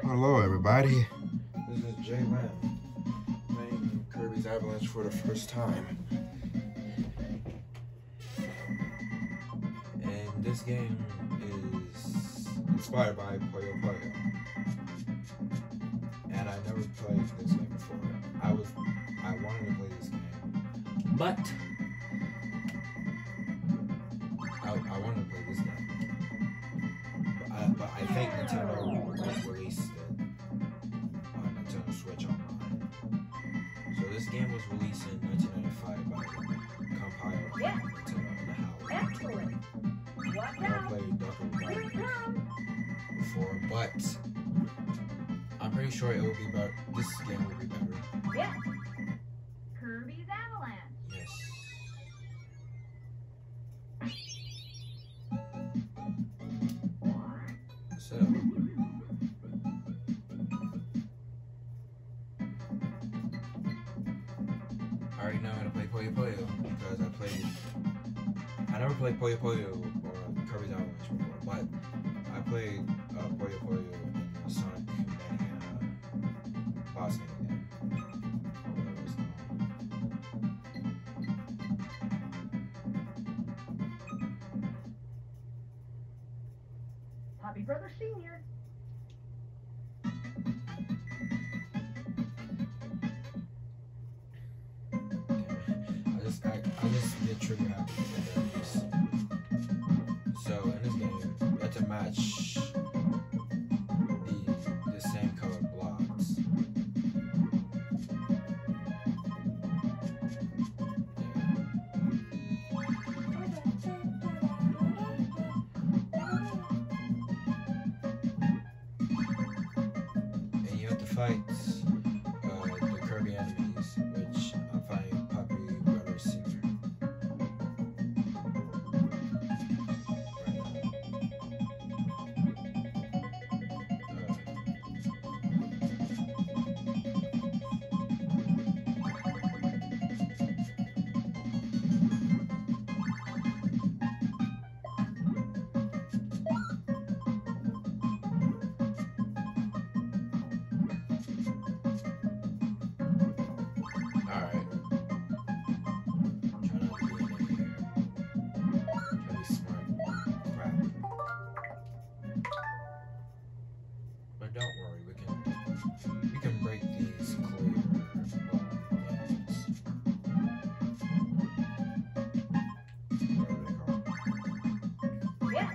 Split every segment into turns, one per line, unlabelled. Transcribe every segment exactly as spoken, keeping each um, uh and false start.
Hello everybody, this is Jay Lamb playing Kirby's Avalanche for the first time. And this game is inspired by Poyo Poyo. And I never played this game before. I was I wanted to play this game, but I, I wanted to play this game. But I, but I think Nintendo released it on Nintendo Switch Online. So this game was released in nineteen ninety-five by the compiled
Yeah.
Nintendo and the How.
Excellent. Watch
I never
out.
played Doctor
Here it
Robotnik
comes.
before, but I'm pretty sure it will be better. This game will be better.
Yeah. Kirby's Avalanche.
Yes. So, I already know how to play Poyo Poyo because I played. I never played Poyo Poyo or Kirby's Avalanche before, but I played uh, Poyo Poyo in the Sonic Mania boss game. Or whatever it's called.
Happy Brother Senior.
I just, I, I just get trigger happy. So in this game, you have to match the the same colored blocks. And you have to fight uh, the Kirby enemies, which I'm fighting Puppy Brother Senior. Alright. Try not to be in here. Try to be smart. Crap. But don't worry, we can we can break these clear walls. Whatever they call them.
Yeah.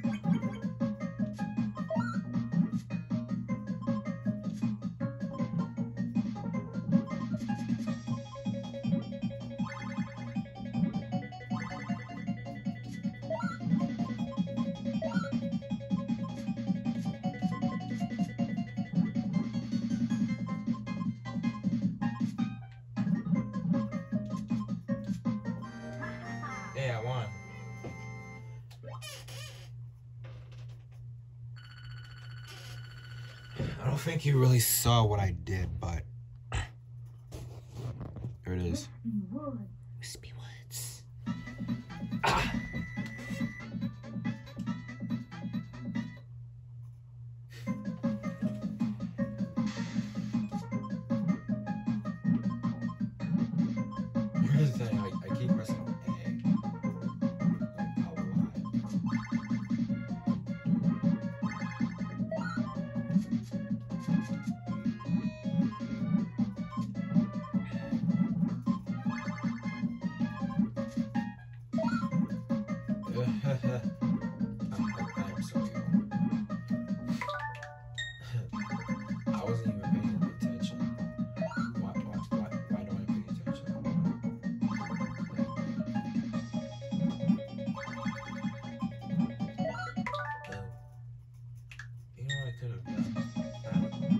Yeah, I won. I don't think you really saw what I did, but here it is.
Wood.
Wispy Woods. Ah. Here's the thing, I, I keep pressing A. Like, a lot. I am so ill. I wasn't even paying attention. Why, why, why, why don't I pay attention? Oh. You know what I could have done? I don't know.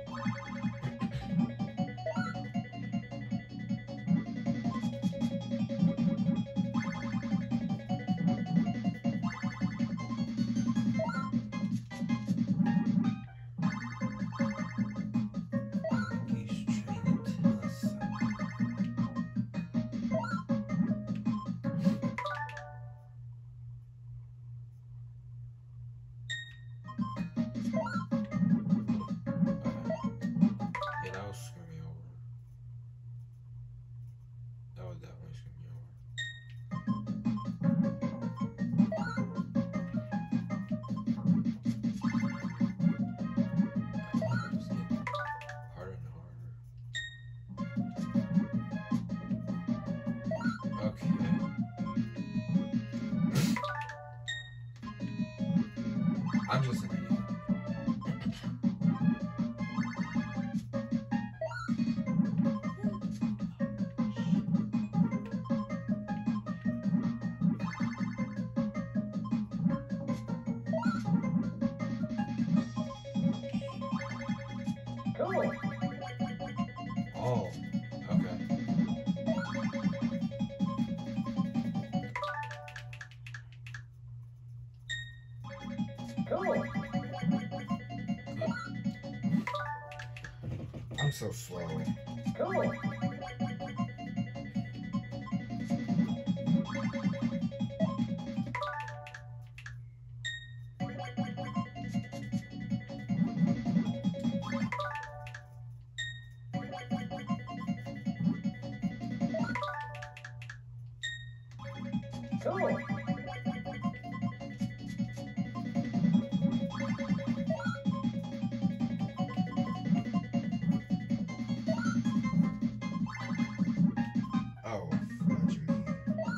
He's training to us. I'm just an idiot.
Cool.
Oh, okay.
Cool.
I'm so slow.
Cool. Cool.
Oh, what you mean?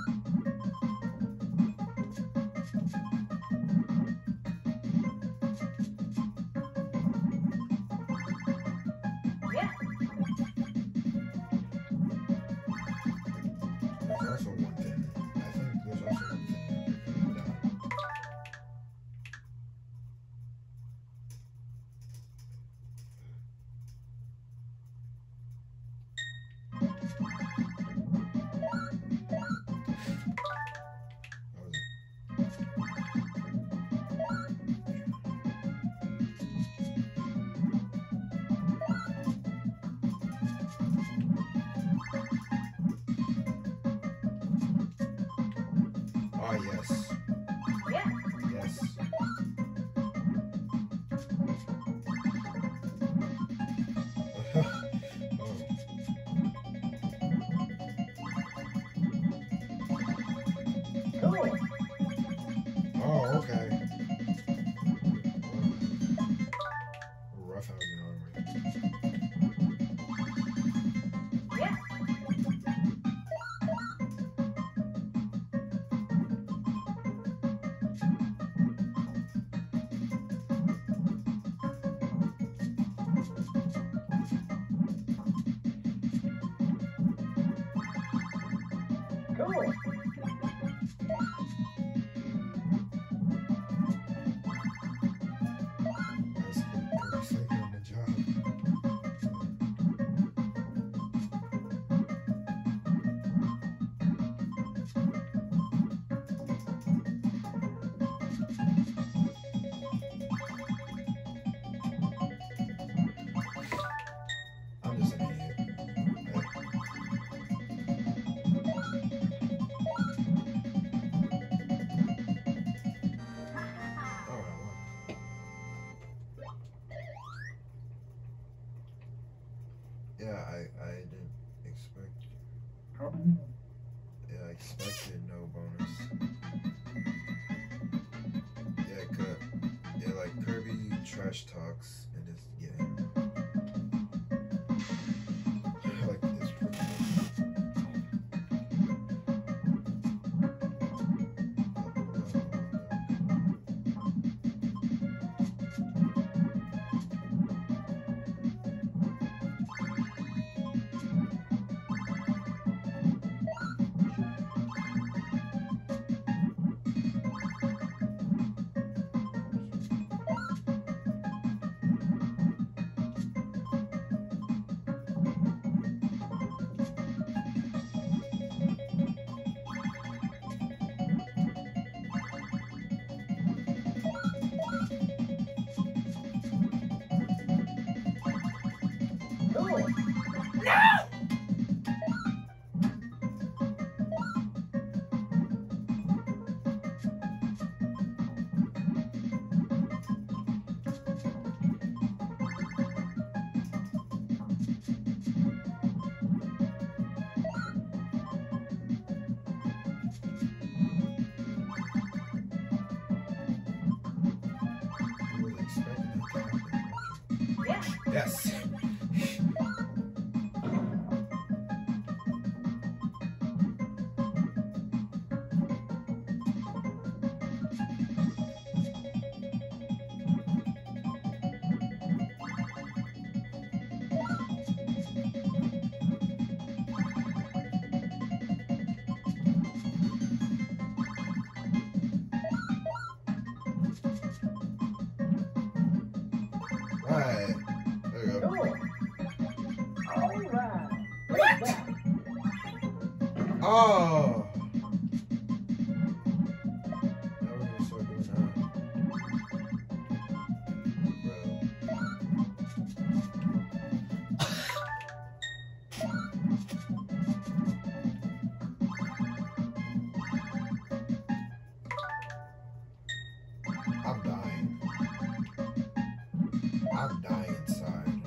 Yeah.
There's also one thing. I think there's also one thing that we could have done. What was it? Oh, yes.
Yeah.
Yes. Oh.
Cool.
Oh, okay. Roughhousing armor.
Yeah. Cool.
That's Kirby sleeping on the job. I'm just an idiot. Oh, I won. Yeah, I, I didn't expect. Yeah, I expected no bonus. Yeah, cut. Yeah, like Kirby trash talks and it's yeah. Like it's pretty
Cool.
I was expecting it to happen.
Yeah.
Yes. Alright. There we go.
Cool. Alright.
What? Oh! Now we're gonna start doing that. I'm dying. I'm dying inside.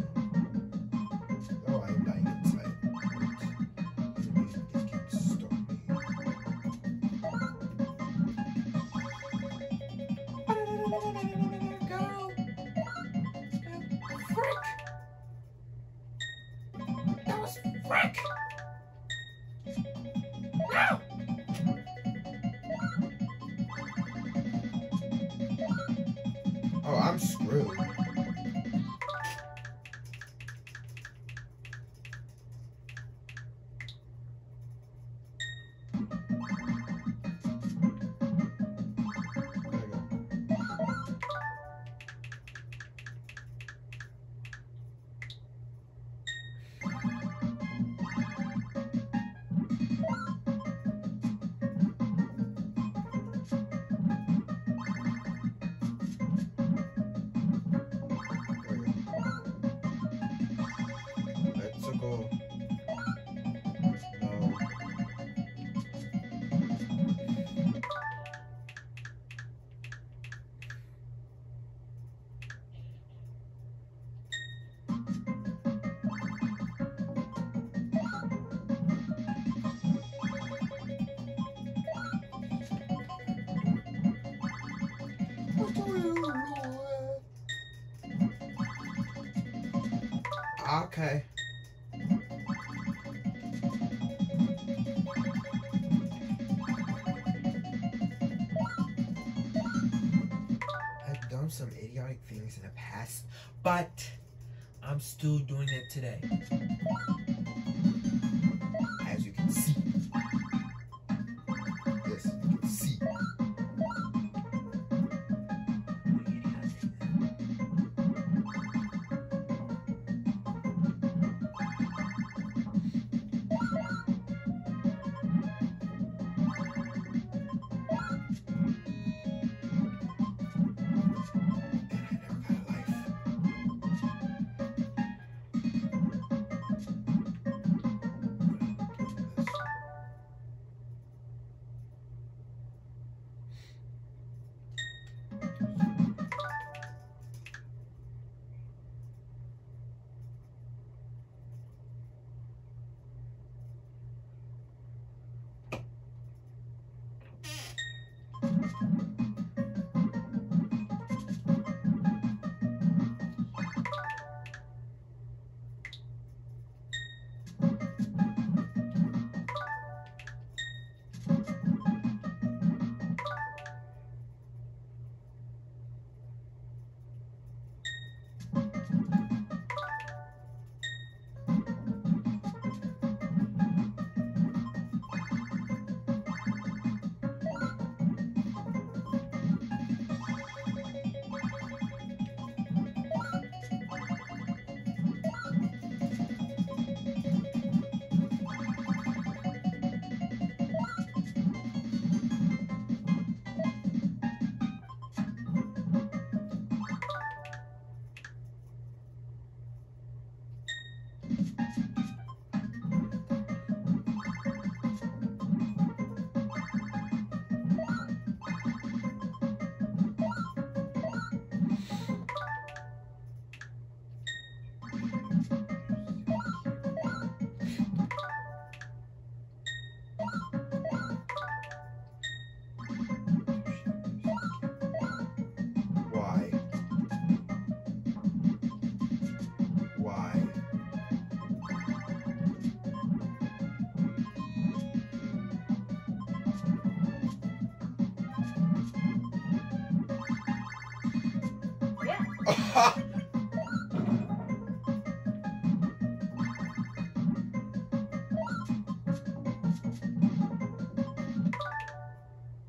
Oh, I'm dying inside. It keeps stopping me. Go! Frick! That was frick! No! Oh, I'm screwed. Okay. I've done some idiotic things in the past, but I'm still doing it today. As you can see. Yes, you can see.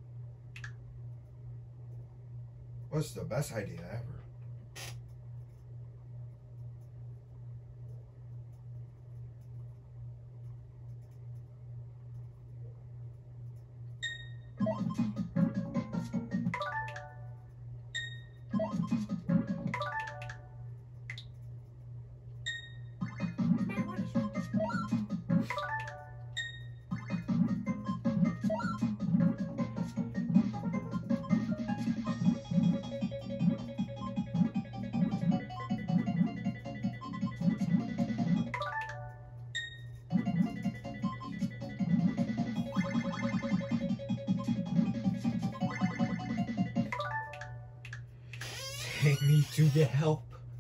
What's the best idea ever? Take me to get help.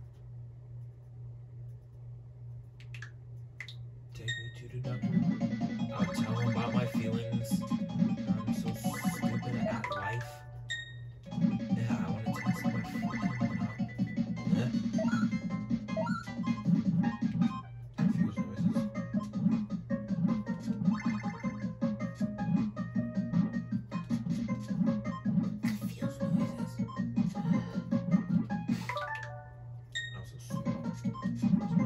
Take me to the doctor. I'll tell him about my feelings. I'm so stupid at life. Yeah, I want to test my freaking out. Yeah. Confused noises. Confused noises. I'm so stupid. Sometimes.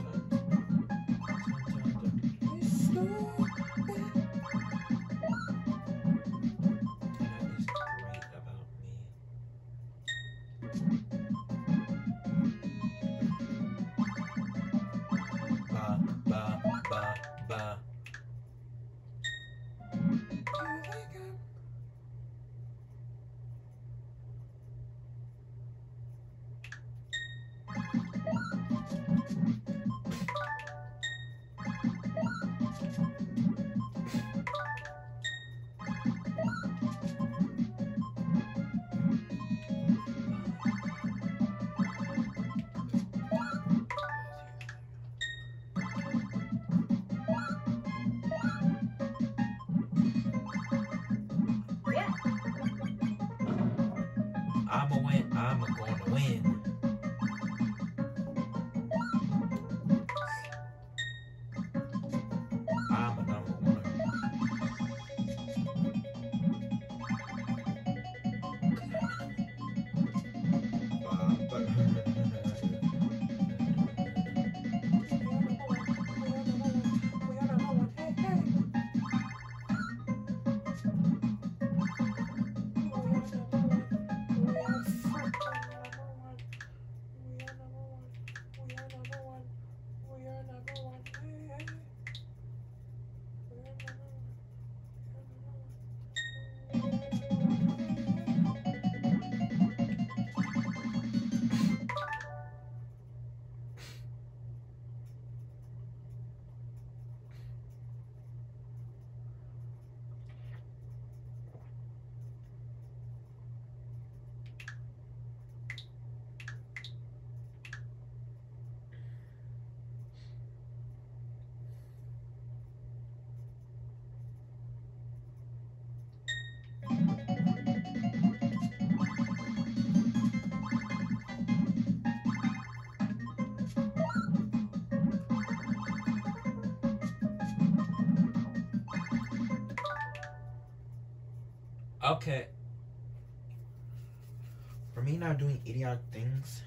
I'ma win, I'm gonna win. I'm a number one. Okay. For me not doing idiotic things.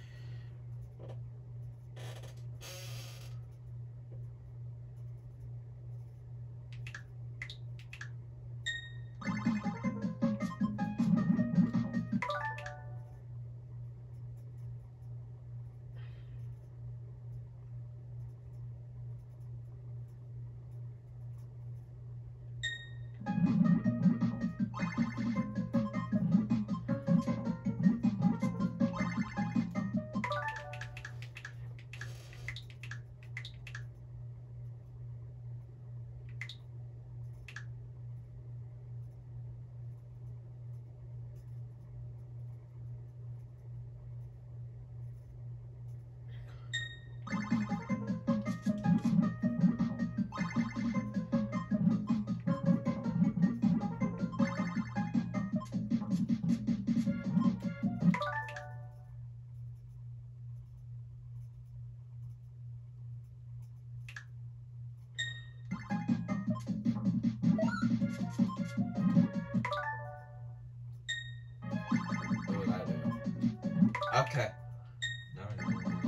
Okay. Now I know what to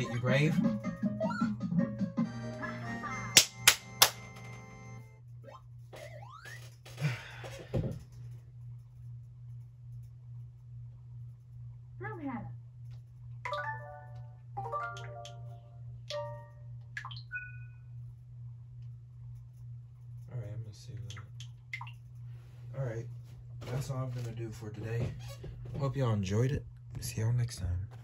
it, you brave. Alright, I'm gonna see that. Alright, that's all I'm gonna do for today. Hope y'all enjoyed it. See y'all next time.